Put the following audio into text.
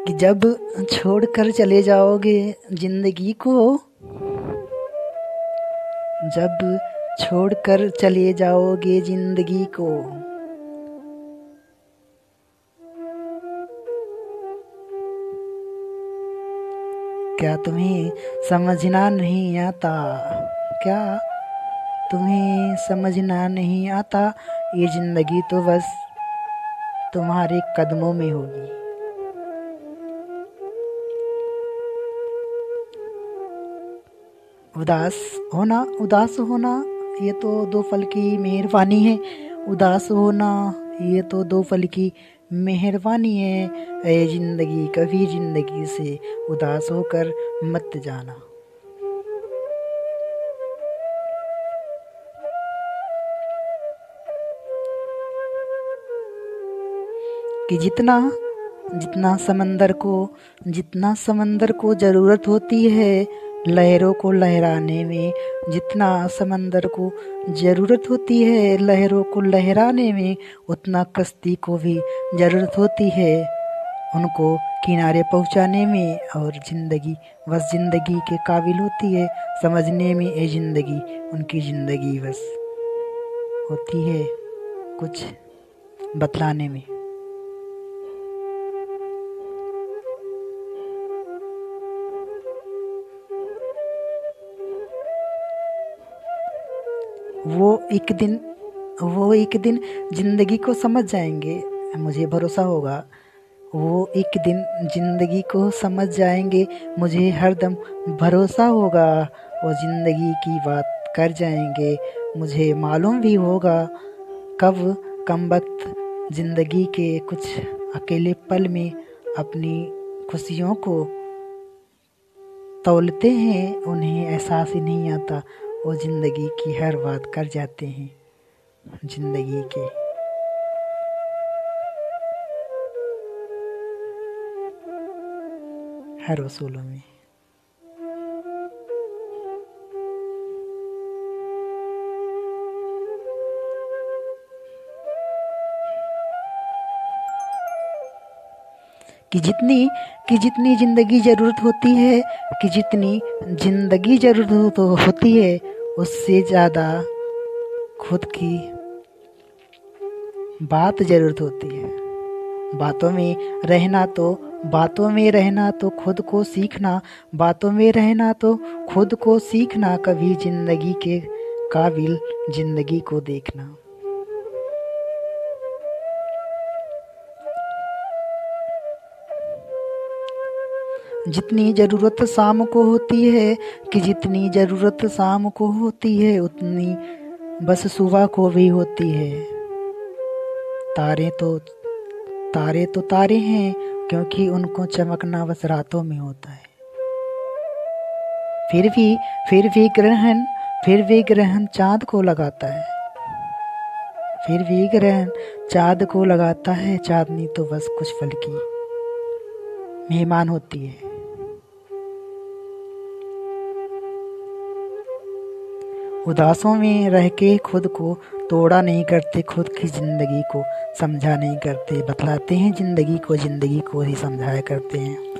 कि जब छोड़कर चले जाओगे जिंदगी को, जब छोड़कर चले जाओगे जिंदगी को, क्या तुम्हें समझना नहीं आता, क्या तुम्हें समझना नहीं आता, ये जिंदगी तो बस तुम्हारे कदमों में होगी। उदास होना ये तो दो पल की मेहरबानी है। उदास होना ये तो दो पल की मेहरबानी है। ऐ जिंदगी कभी जिंदगी से उदास होकर मत जाना। कि जितना समंदर को जरूरत होती है लहरों को लहराने में, जितना समंदर को जरूरत होती है लहरों को लहराने में, उतना कश्ती को भी जरूरत होती है उनको किनारे पहुंचाने में। और जिंदगी बस जिंदगी के काबिल होती है समझने में। ये जिंदगी उनकी जिंदगी बस होती है कुछ बतलाने में। वो एक दिन जिंदगी को समझ जाएंगे, मुझे भरोसा होगा। वो एक दिन जिंदगी को समझ जाएंगे, मुझे हरदम भरोसा होगा। वो जिंदगी की बात कर जाएंगे, मुझे मालूम भी होगा। कब कमबख्त जिंदगी के कुछ अकेले पल में अपनी खुशियों को तौलते हैं, उन्हें एहसास ही नहीं आता। वो जिंदगी की हर बात कर जाते हैं जिंदगी के। हर उसूलों में। कि जितनी जिंदगी जरूरत होती है, कि जितनी जिंदगी जरूरत होती है, उससे ज़्यादा खुद की बात जरूरत होती है। बातों में रहना तो खुद को सीखना, बातों में रहना तो खुद को सीखना, कभी जिंदगी के काबिल जिंदगी को देखना। जितनी ज़रूरत शाम को होती है, कि जितनी ज़रूरत शाम को होती है, उतनी बस सुबह को भी होती है। तारे तो तारे हैं, क्योंकि उनको चमकना बस रातों में होता है। फिर भी ग्रहण चाँद को लगाता है। फिर भी ग्रहण चाँद को लगाता है। चाँदनी तो बस कुछ पल की मेहमान होती है। उदासों में रह के खुद को तोड़ा नहीं करते, खुद की जिंदगी को समझा नहीं करते, बतलाते हैं जिंदगी को ही समझाया करते हैं।